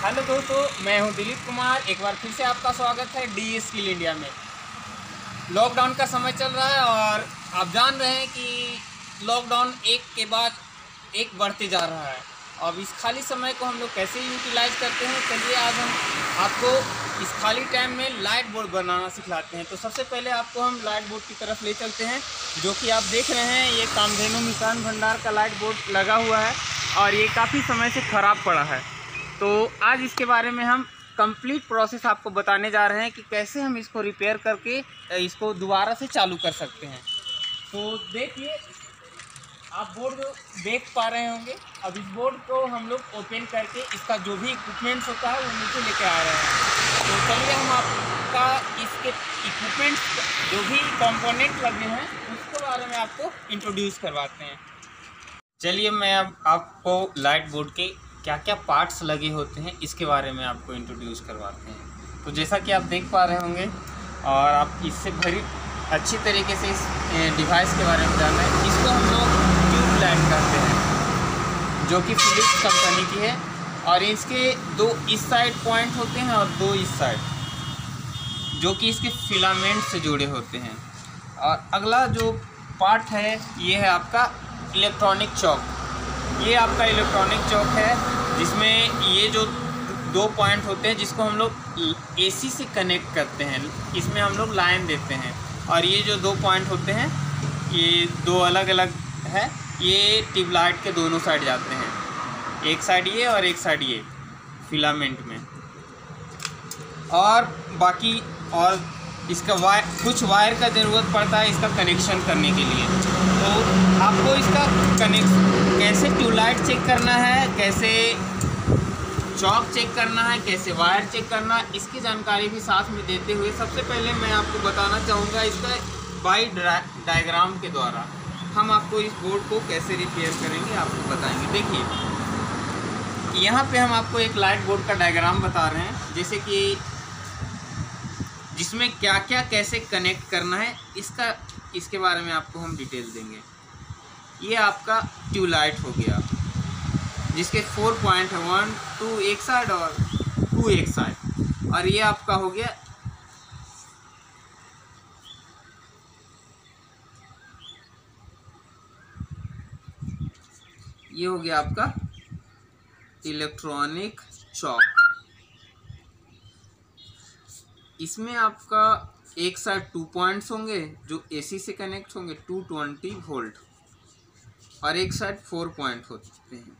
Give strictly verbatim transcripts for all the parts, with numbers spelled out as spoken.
Hello दोस्तों, मैं हूं दिलीप कुमार। एक बार फिर से आपका स्वागत है डी स्किल इंडिया में। लॉकडाउन का समय चल रहा है और आप जान रहे हैं कि लॉकडाउन एक के बाद एक बढ़ते जा रहा है। अब इस खाली समय को हम लोग कैसे यूटिलाइज करते हैं, चलिए आज हम आपको इस खाली टाइम में लाइट बोर्ड बनाना सिखलाते हैं। तो सबसे पहले आपको हम लाइट बोर्ड की तरफ ले चलते हैं, जो कि आप देख रहे हैं ये कामधेनु मिष्ठान भंडार का लाइट बोर्ड लगा हुआ है और ये काफ़ी समय से ख़राब पड़ा है। तो आज इसके बारे में हम कंप्लीट प्रोसेस आपको बताने जा रहे हैं कि कैसे हम इसको रिपेयर करके इसको दोबारा से चालू कर सकते हैं। तो देखिए, आप बोर्ड देख पा रहे होंगे। अब इस बोर्ड को हम लोग ओपन करके इसका जो भी इक्विपमेंट्स होता है वो नीचे लेके आ रहे हैं। तो चलिए हम आपका इसके इक्विपमेंट्स जो भी कंपोनेंट लगे हैं उसके बारे में आपको इंट्रोड्यूस करवाते हैं। चलिए मैं अब आपको लाइट बोर्ड के क्या क्या पार्ट्स लगे होते हैं इसके बारे में आपको इंट्रोड्यूस करवाते हैं। तो जैसा कि आप देख पा रहे होंगे और आप इससे भरी अच्छी तरीके से इस डिवाइस के बारे में जान रहे हैं। इसको हम लोग ट्यूब लाइट कहते हैं, जो कि फिलिप्स कंपनी की है और इसके दो इस साइड पॉइंट होते हैं और दो इस साइड, जो कि इसके फिलामेंट से जुड़े होते हैं। और अगला जो पार्ट है ये है आपका इलेक्ट्रॉनिक चौक। ये आपका इलेक्ट्रॉनिक चौक है जिसमें ये जो दो पॉइंट होते हैं जिसको हम लोग एसी से कनेक्ट करते हैं, इसमें हम लोग लाइन देते हैं। और ये जो दो पॉइंट होते हैं ये दो अलग अलग है, ये ट्यूबलाइट के दोनों साइड जाते हैं, एक साइड ये और एक साइड ये फिलामेंट में। और बाकी और इसका वायर कुछ वायर का ज़रूरत पड़ता है इसका कनेक्शन करने के लिए। तो आपको इसका कनेक्शन कैसे ट्यूबलाइट चेक करना है, कैसे चौक चेक करना है, कैसे वायर चेक करना है, इसकी जानकारी भी साथ में देते हुए सबसे पहले मैं आपको बताना चाहूँगा इसका बाई डायग्राम के द्वारा हम आपको इस बोर्ड को कैसे रिपेयर करेंगे आपको बताएंगे। देखिए, यहाँ पे हम आपको एक लाइट बोर्ड का डायग्राम बता रहे हैं, जैसे कि जिसमें क्या क्या कैसे कनेक्ट करना है इसका इसके बारे में आपको हम डिटेल देंगे। ये आपका ट्यूबलाइट हो गया जिसके फोर पॉइंट है, वन टू एक साइड और टू एक साइड। और ये आपका हो गया ये हो गया आपका इलेक्ट्रॉनिक चौक। इसमें आपका एक साइड टू पॉइंट्स होंगे जो एसी से कनेक्ट होंगे टू ट्वेंटी वोल्ट, और एक साइड फोर पॉइंट होते हैं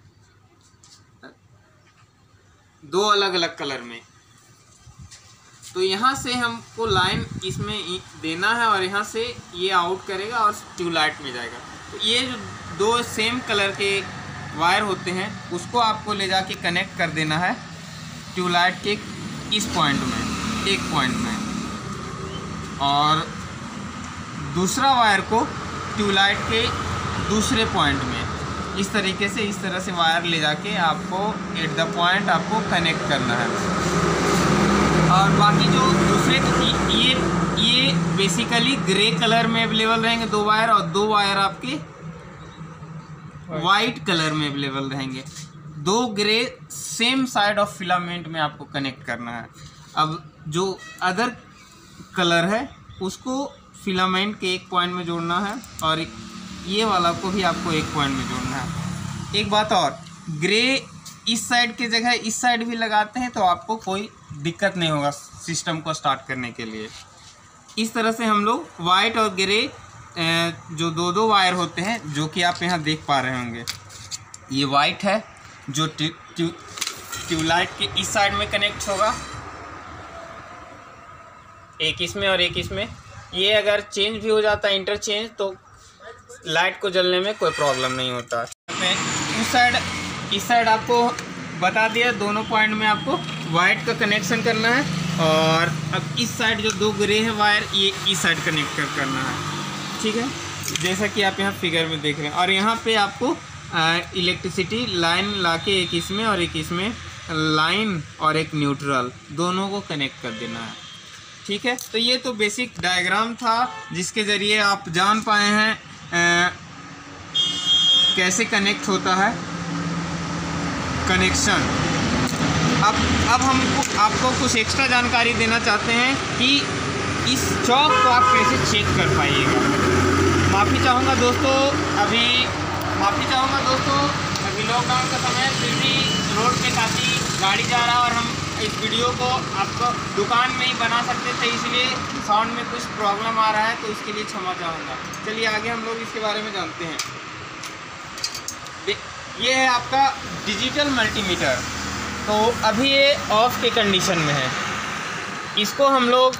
दो अलग अलग कलर में। तो यहाँ से हमको लाइन इसमें देना है और यहाँ से ये आउट करेगा और ट्यूबलाइट में जाएगा। तो ये जो दो सेम कलर के वायर होते हैं उसको आपको ले जाके कनेक्ट कर देना है ट्यूबलाइट के इस पॉइंट में, एक पॉइंट में, और दूसरा वायर को ट्यूबलाइट के दूसरे पॉइंट में। इस तरीके से इस तरह से वायर ले जाके आपको एट द पॉइंट आपको कनेक्ट करना है। और बाकी जो दूसरे ये ये बेसिकली ग्रे कलर में अवेलेबल रहेंगे दो वायर, और दो वायर आपके वाइट कलर में अवेलेबल रहेंगे। दो grey same side of filament में आपको कनेक्ट करना है। अब जो अदर कलर है उसको फिलामेंट के एक पॉइंट में जोड़ना है और ये वाला को भी आपको एक पॉइंट में जोड़ना है। एक बात और, ग्रे इस साइड की जगह इस साइड भी लगाते हैं तो आपको कोई दिक्कत नहीं होगा सिस्टम को स्टार्ट करने के लिए। इस तरह से हम लोग वाइट और ग्रे जो दो दो वायर होते हैं, जो कि आप यहाँ देख पा रहे होंगे, ये वाइट है जो ट्यूबलाइट के इस साइड में कनेक्ट होगा, एक इसमें और एक इसमें। ये अगर चेंज भी हो जाता है इंटरचेंज तो लाइट को जलने में कोई प्रॉब्लम नहीं होता। उस साइड इस साइड आपको बता दिया, दोनों पॉइंट में आपको वाइट का कनेक्शन करना है। और अब इस साइड जो दो ग्रे है वायर, ये इस साइड कनेक्ट कर करना है, ठीक है, जैसा कि आप यहाँ फिगर में देख रहे हैं। और यहाँ पे आपको इलेक्ट्रिसिटी लाइन लाके एक इसमें और एक इसमें लाइन और एक न्यूट्रल दोनों को कनेक्ट कर देना है, ठीक है। तो ये तो बेसिक डायग्राम था जिसके ज़रिए आप जान पाए हैं आ, कैसे कनेक्ट होता है कनेक्शन। अब अब हम आपको कुछ एक्स्ट्रा जानकारी देना चाहते हैं कि इस चौक को आप कैसे चेक कर पाइएगा। माफ़ी चाहूँगा दोस्तों अभी माफ़ी चाहूँगा दोस्तों अभी लॉकडाउन का समय है, फिर भी रोड पे काफ़ी गाड़ी जा रहा है और हम इस वीडियो को आपको दुकान में ही बना सकते थे, इसलिए साउंड में कुछ प्रॉब्लम आ रहा है, तो उसके लिए क्षमा चाहूँगा। चलिए आगे हम लोग इसके बारे में जानते हैं। ये है आपका डिजिटल मल्टीमीटर। तो अभी ये ऑफ के कंडीशन में है। इसको हम लोग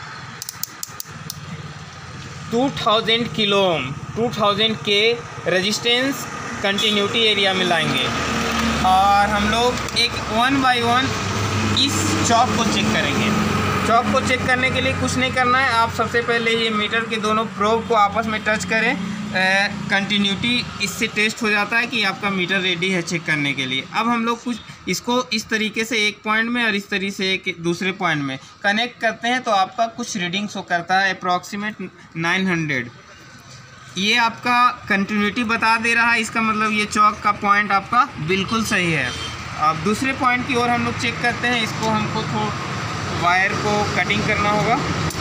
दो हज़ार किलो ओम दो हज़ार के रेजिस्टेंस कंटिन्यूटी एरिया में लाएंगे और हम लोग एक वन बाय वन इस चौक को चेक करेंगे। चौक को चेक करने के लिए कुछ नहीं करना है, आप सबसे पहले ये मीटर के दोनों प्रोब को आपस में टच करें। कंटिन्यूटी इससे टेस्ट हो जाता है कि आपका मीटर रेडी है चेक करने के लिए। अब हम लोग कुछ इसको इस तरीके से एक पॉइंट में और इस तरीके से एक दूसरे पॉइंट में कनेक्ट करते हैं तो आपका कुछ रीडिंग शो करता है अप्रॉक्सीमेट नौ सौ। ये आपका कंटिन्यूटी बता दे रहा है, इसका मतलब ये चौक का पॉइंट आपका बिल्कुल सही है। अब दूसरे पॉइंट की ओर हम लोग चेक करते हैं। इसको हमको थोड़ा वायर को कटिंग करना होगा।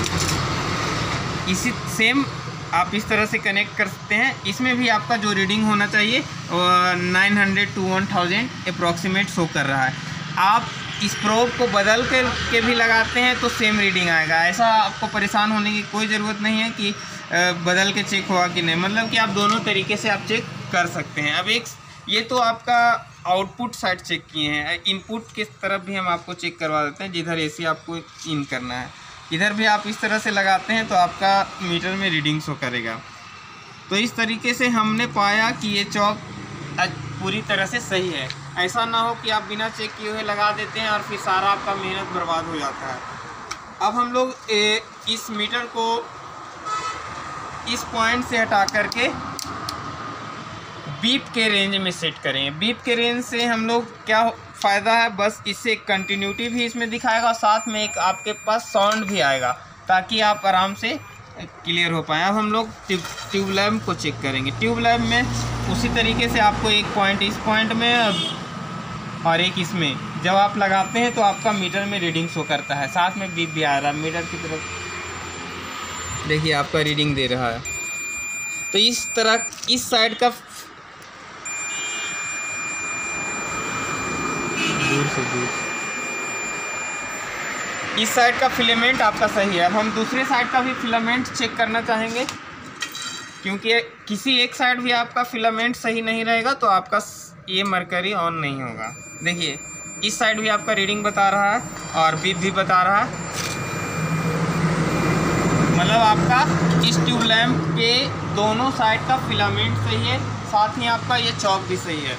इसी सेम आप इस तरह से कनेक्ट कर सकते हैं। इसमें भी आपका जो रीडिंग होना चाहिए नौ सौ to one thousand approximate show कर रहा है। आप इस प्रोब को बदल कर के भी लगाते हैं तो सेम रीडिंग आएगा। ऐसा आपको परेशान होने की कोई ज़रूरत नहीं है कि बदल के चेक हुआ कि नहीं, मतलब कि आप दोनों तरीके से आप चेक कर सकते हैं। अब एक ये तो आपका आउटपुट साइड चेक किए हैं, इनपुट की तरफ भी हम आपको चेक करवा देते हैं। जिधर एसी आपको इन करना है इधर भी आप इस तरह से लगाते हैं तो आपका मीटर में रीडिंग शो करेगा। तो इस तरीके से हमने पाया कि ये चौक पूरी तरह से सही है। ऐसा ना हो कि आप बिना चेक किए हुए लगा देते हैं और फिर सारा आपका मेहनत बर्बाद हो जाता है। अब हम लोग ए, इस मीटर को इस पॉइंट से हटा करके बीप के रेंज में सेट करेंगे। बीप के रेंज से हम लोग क्या फ़ायदा है, बस इससे कंटिन्यूटी भी इसमें दिखाएगा और साथ में एक आपके पास साउंड भी आएगा ताकि आप आराम से क्लियर हो पाएँ। अब हम लोग ट्यूब ट्यूब लैम्प को चेक करेंगे। ट्यूब लैम्प में उसी तरीके से आपको एक पॉइंट इस पॉइंट में और एक इसमें जब आप लगाते हैं तो आपका मीटर में रीडिंग शो करता है, साथ में बीप भी आ रहा है। मीटर की तरफ देखिए आपका रीडिंग दे रहा है। तो इस तरह इस साइड का दूर से दूर इस साइड का फिलामेंट आपका सही है। अब हम दूसरे साइड का भी फिलामेंट चेक करना चाहेंगे, क्योंकि किसी एक साइड भी आपका फिलामेंट सही नहीं रहेगा तो आपका ये मरकरी ऑन नहीं होगा। देखिए इस साइड भी आपका रीडिंग बता रहा है और बीप भी बता रहा है, मतलब आपका इस ट्यूब लैम्प के दोनों साइड का फिलामेंट सही है, साथ ही आपका ये चौक भी सही है।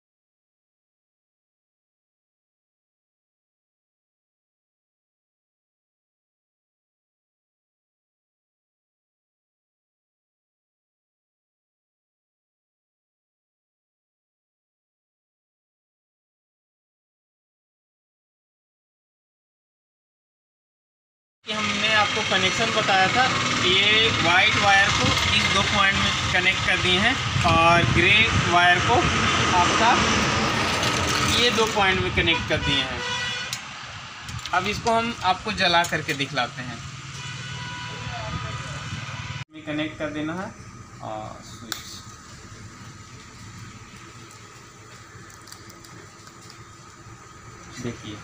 कि हमने आपको कनेक्शन बताया था, ये वाइट वायर को इस दो पॉइंट में कनेक्ट कर दिए हैं और ग्रे वायर को आपका ये दो पॉइंट में कनेक्ट कर दिए हैं। अब इसको हम आपको जला करके दिखलाते हैं। कनेक्ट कर देना है और स्विच देखिए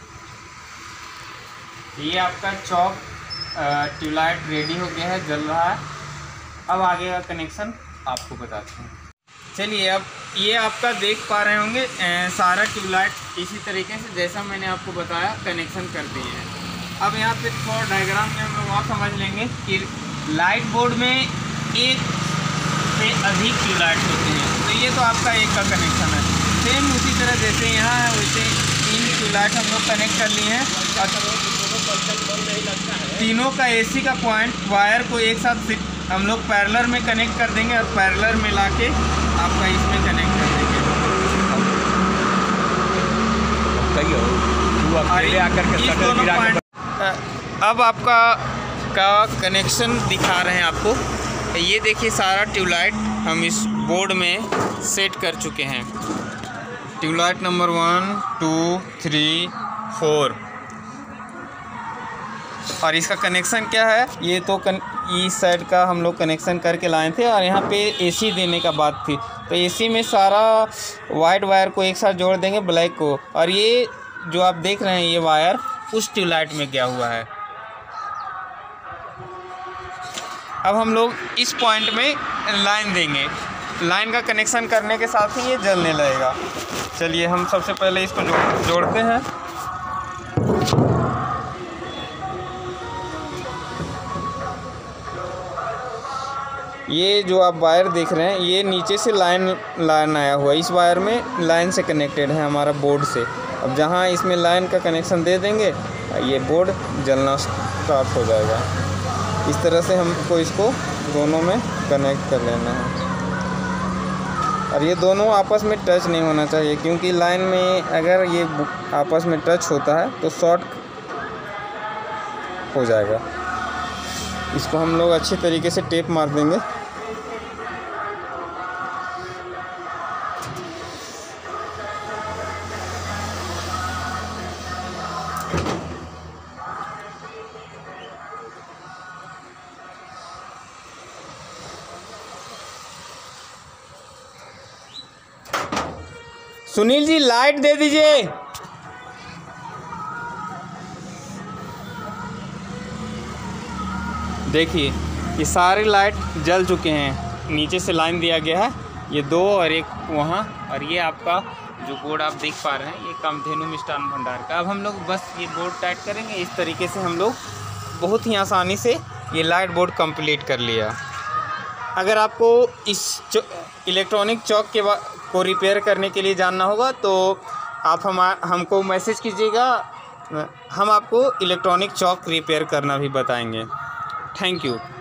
ये आपका चौक ट्यूबलाइट रेडी हो गया है, जल रहा है। अब आगे का कनेक्शन आपको बताते हैं। चलिए अब ये आपका देख पा रहे होंगे ए, सारा ट्यूबलाइट इसी तरीके से जैसा मैंने आपको बताया कनेक्शन कर दिए हैं। अब यहाँ पे थोड़ा डायग्राम में हम लोग और समझ लेंगे कि लाइट बोर्ड में एक से अधिक ट्यूबलाइट होते हैं। तो ये तो आपका एक का कनेक्शन है। सेम उसी तरह जैसे यहाँ है वैसे तीन ट्यूबलाइट हम लोग कनेक्ट कर लिए हैं और तीनों का एसी का पॉइंट वायर को एक साथ हम लोग पैरेलल में कनेक्ट कर देंगे और पैरेलल में लाके आपका इसमें कनेक्ट कर देंगे। अब आपका का कनेक्शन दिखा रहे हैं आपको। ये देखिए सारा ट्यूबलाइट हम इस बोर्ड में सेट कर चुके हैं। Tube light number one two three four. और इसका कनेक्शन क्या है, ये तो कन, इस साइड का हम लोग कनेक्शन करके लाए थे और यहाँ पे एसी देने का बात थी, तो एसी में सारा वाइट वायर को एक साथ जोड़ देंगे ब्लैक को। और ये जो आप देख रहे हैं ये वायर उस ट्यूबलाइट में गया हुआ है। अब हम लोग इस पॉइंट में लाइन देंगे, लाइन का कनेक्शन करने के साथ ही ये जलने लगेगा। चलिए हम सबसे पहले इसको जोड़ जोड़ते हैं। ये जो आप वायर देख रहे हैं ये नीचे से लाइन लाइन आया हुआ है, इस वायर में लाइन से कनेक्टेड है हमारा बोर्ड से। अब जहाँ इसमें लाइन का कनेक्शन दे देंगे ये बोर्ड जलना स्टार्ट हो जाएगा। इस तरह से हमको इसको दोनों में कनेक्ट कर लेना है। और ये दोनों आपस में टच नहीं होना चाहिए, क्योंकि लाइन में अगर ये आपस में टच होता है तो शॉर्ट हो जाएगा। इसको हम लोग अच्छी तरीके से टेप मार देंगे। सुनील जी लाइट दे दीजिए। देखिए ये सारे लाइट जल चुके हैं, नीचे से लाइन दिया गया है, ये दो और एक वहाँ, और ये आपका जो बोर्ड आप देख पा रहे हैं ये कामधेनु मिष्ठान भंडार का। अब हम लोग बस ये बोर्ड टाइट करेंगे। इस तरीके से हम लोग बहुत ही आसानी से ये लाइट बोर्ड कंप्लीट कर लिया। अगर आपको इस इलेक्ट्रॉनिक चौक के को रिपेयर करने के लिए जानना होगा तो आप हम हमको मैसेज कीजिएगा, हम आपको इलेक्ट्रॉनिक चौक रिपेयर करना भी बताएंगे। Thank you.